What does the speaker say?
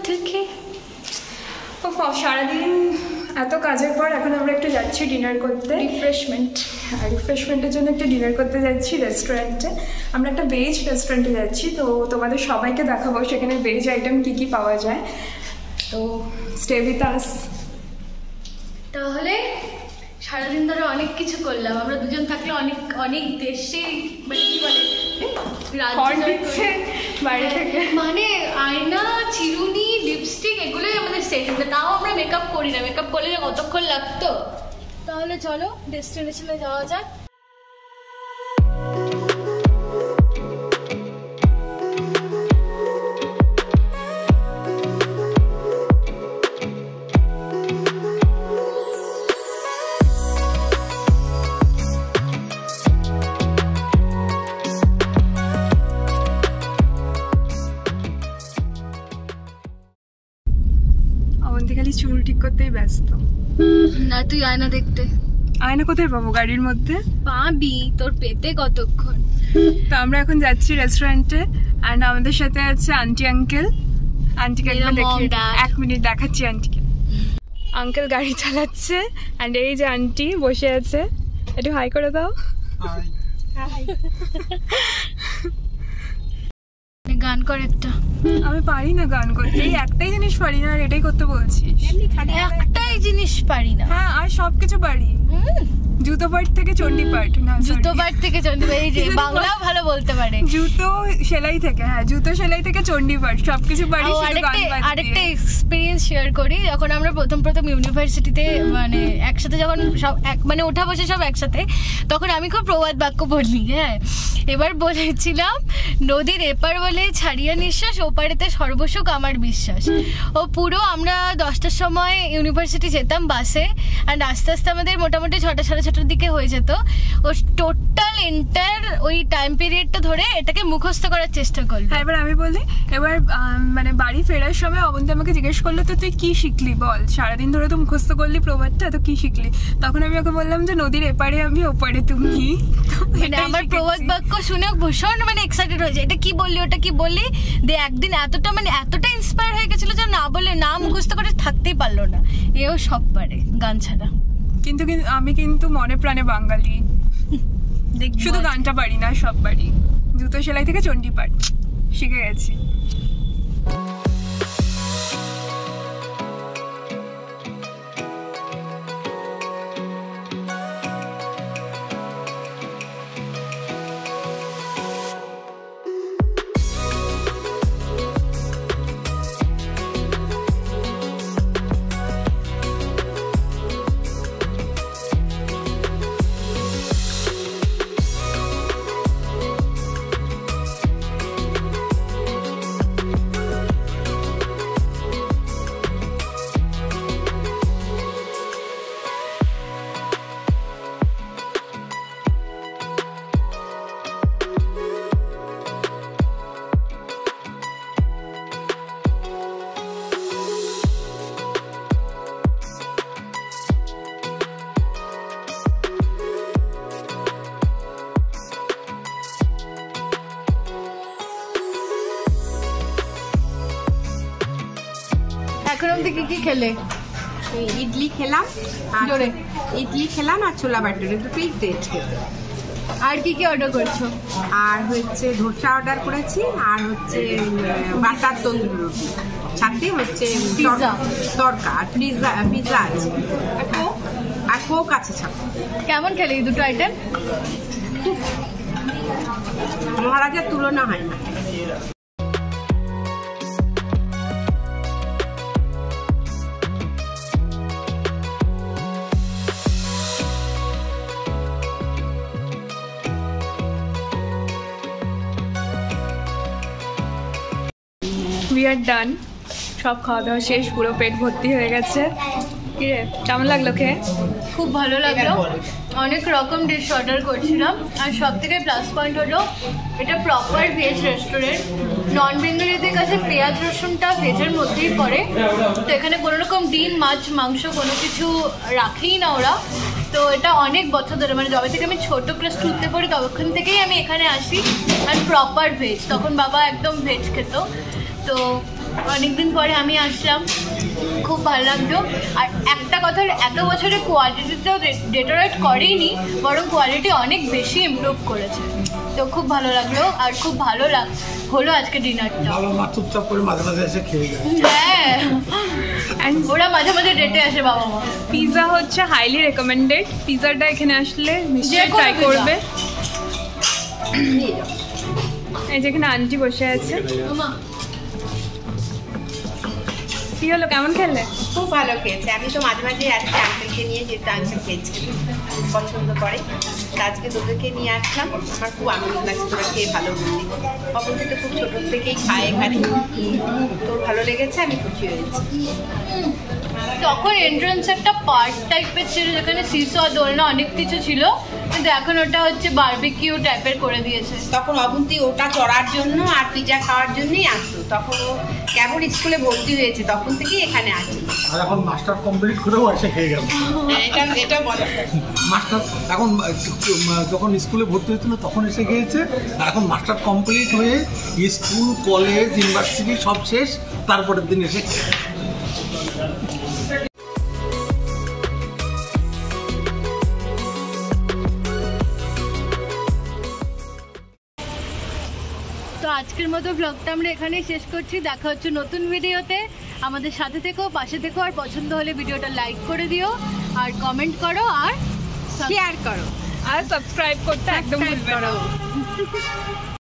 থেকে সারাদিন এত কাজের পর এখন আমরা একটু যাচ্ছি ডিনার করতে, রিফ্রেশমেন্টের জন্য একটু ডিনার করতে যাচ্ছি রেস্টুরেন্টে। আমরা একটা ভেজ রেস্টুরেন্টে যাচ্ছি, তো তোমাদের সবাইকে দেখাবো সেখানে ভেজ আইটেম কী কী পাওয়া যায়। তো স্টে উইথ আস। তাহলে সারাদিন ধরে অনেক কিছু করলাম, আমরা দুজন থাকলে অনেক অনেক দেশে মানে কি বলে বাইরে থেকে, মানে আয়না, চিরুনি, লিপস্টিক এগুলোই আমাদের সেট হবে। তাও আমরা মেকআপ করি না, মেকআপ করলে কতক্ষণ লাগতো। তাহলে চলো ডেস্টিনেশনে যাওয়া যাক। খালি চুল ঠিক করতেই ব্যস্ত। না তুই আয়না দেখতে। আয়না কোথায় পাবো? গাড়ির মধ্যে পাবি, তোর পেতে কতক্ষণ। তো আমরা এখন যাচ্ছি রেস্টুরেন্টে, অ্যান্ড আমাদের সাথে আছে আন্টি আঙ্কেল। আন্টিকে এক মিনিট দেখাচ্ছি আন্টিকে। আঙ্কেল গাড়ি চালাচ্ছে, অ্যান্ড এই যে আন্টি বসে আছে, একটু হাই করে দাও। গান কর একটা। আমি পারি না গান করতে, এই একটাই জিনিস পারি না, আর এটাই করতে বলছিস? একটাই জিনিস পারি না? হ্যাঁ, আর সবকিছু পারি। জুতো পাট থেকে চণ্ডী পাট। না, জুতো পাট থেকে চণ্ডী পাট, এই যে বাংলা ভালো বলতে পারে। জুতো সেলাই থেকে, হ্যাঁ জুতো সেলাই থেকে চণ্ডী পাট সবকিছু পারি। আরেকটা এক্সপিরিয়েন্স শেয়ার করি। যখন আমরা প্রথম ইউনিভার্সিটিতে মানে একসাথে যখন সব মানে ওঠা বসে সব একসাথে, তখন আমি খুব প্রবাদ বাক্য বলি। হ্যাঁ, এবার বলেছিলাম নদীর এপার বলে ছাড়িয়া নিঃশ্বাস, ওপারেতে সর্বসুখ আমার বিশ্বাস। ও পুরো আমরা 10টার সময় ইউনিভার্সিটি যেতাম বাসে, অ্যান্ড আস্তে আস্তে আমাদের মোটামুটি 6টা সাড়ে 6টার দিকে হয়ে যেত। ও টোটাল এন্টায়ার ওই টাইম পিরিয়ডটা ধরে এটাকে মুখস্থ করার চেষ্টা করলো। হ্যাঁ, এবার আমি বলি, এবার মানে বাড়ি ফেরার সময় অবন্তী আমাকে জিজ্ঞেস করলো, তো তুই কি শিখলি বল, সারাদিন ধরে তো মুখস্থ করলি প্রবাদটা, তো কি শিখলি? তখন আমি ওকে বললাম যে নদীর এপারে আমি, ওপারে তুমি। মানে আমার প্রবাদ বাক্য শুনে ভীষণ মানে এক্সাইটেড হয়েছে, এটা কি বললি ওটা কি বললি। একদিন এতটা ইন্সপায়ার হয়ে গেছিল যে না বলে না মুখস্থ করে থাকতেই পারলো না। এও সব পারে গান ছাড়া। কিন্তু আমি কিন্তু মনে প্রাণে বাঙালি, শুধু গানটা পারি না, সব পারি। জুতো সেলাই থেকে চণ্ডী পাট শিখে গেছি। এখন অব্দি কি কি খেলে? ইডলি খেলাম, ইডলি খেলাম আর ছোলা বাটারে দুটোই টেস্ট খেতে। আর কি কি অর্ডার করছো? আর হচ্ছে ধোসা অর্ডার করেছি, আর হচ্ছে বাটার তন্দুরি রুটি, সাথে হচ্ছে তরকা, পিৎজা আছে, আর কোক আছে সাথে। কেমন খেলে এই দুটো আইটেম? মহারাজের তুলনা হয় না। We are done. সব খাওয়া দাওয়া শেষ, পুরো পেট ভর্তি হয়ে গেছে। কি রে, কেমন লাগলো খেয়ে? খুব ভালো লাগলো। অনেক রকম ডিশ অর্ডার করছিলাম, আর সব থেকে প্লাস পয়েন্ট হলো এটা প্রপার ভেজ রেস্টুরেন্ট। নন বেঙ্গলিদের কাছে পেঁয়াজ রসুনটা ভেজের মধ্যেই পড়ে, তো এখানে কোনো রকম ডিম মাছ মাংস কোনো কিছু রাখেই না ওরা। তো এটা অনেক বছর ধরে, মানে যবে থেকে আমি ছোটো ক্লাস 2তে পড়ি তখন থেকেই আমি এখানে আসি। আর প্রপার ভেজ, তখন বাবা একদম ভেজ খেত। তো অনেকদিন পরে আমি আসলাম, খুব ভালো লাগলো। আর একটা কথা, এত বছরের কোয়ালিটিতেও ডেটোরেট করেনি, বরং কোয়ালিটি অনেক বেশি ইমপ্রুভ করেছে। তো খুব ভালো লাগলো আর খুব ভালো হলো আজকে ডিনারটা। বাবা মা চুপচাপ করে মাঝে মাঝে এসে খেয়ে যায়। হ্যাঁ, ওরা মাঝে মাঝে ডেটে আসে বাবা মা। পিৎজা হচ্ছে হাইলি রেকমেন্ডেড। পিৎজাটা এখানে আসলে নিশ্চয়ই ট্রাই করবে। এই যেখানে আন্টি বসে আছে। কি হলো, কেমন খেলে? খুব ভালো খেয়েছে। আমি তো মাঝে মাঝে আজকে আঙ্কেলকে নিয়ে যেতে, আঙ্কেল খেয়েছি খুব পছন্দ করে, আজকে তোদেরকে নিয়ে আসলাম। আমার খুব আনন্দ লাগছে তোরা খেয়ে ভালো বললি। অবশ্যই তো খুব ছোটোর থেকেই খায় এখানে, তোর ভালো লেগেছে, আমি খুশি হয়েছি। তখন এন্ট্রান্স একটা পার্ক টাইপের ছিল, যেখানে সিসো দোলনা অনেক কিছু ছিল, কিন্তু এখন ওটা হচ্ছে বারবিকিউ টাইপের করে দিয়েছে। তখন অবন্তী ওটা চড়ার জন্য আর পিজা খাওয়ার জন্যই আসতো। তখন ও কেবল স্কুলে ভর্তি হয়েছে, তখন থেকেই এখানে আসে। আর এখন মাস্টার কমপ্লিট করেও এসে খেয়ে গেল। এটা বলা মাস্টার এখন যখন স্কুলে ভর্তি হয়েছিল তখন এসে খেয়েছে, আর এখন মাস্টার কমপ্লিট হয়ে স্কুল, কলেজ, ইউনিভার্সিটি সব শেষ, তারপরের দিন এসে তো আজকের মতো ব্লগটা আমরা এখানেই শেষ করছি। দেখা হচ্ছে নতুন ভিডিওতে। আমাদের সাথে থেকো, পাশে থেকো, আর পছন্দ হলে ভিডিওটা লাইক করে দিও, আর কমেন্ট করো, আর শেয়ার করো, আর সাবস্ক্রাইব করতে একদম ভুলবে না।